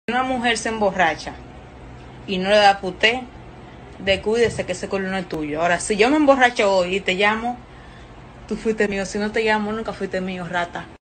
Una mujer se emborracha y no le da puté, descuídese que ese culo no es tuyo. Ahora, si yo me emborracho hoy y te llamo, tú fuiste mío. Si no te llamo, nunca fuiste mío, rata.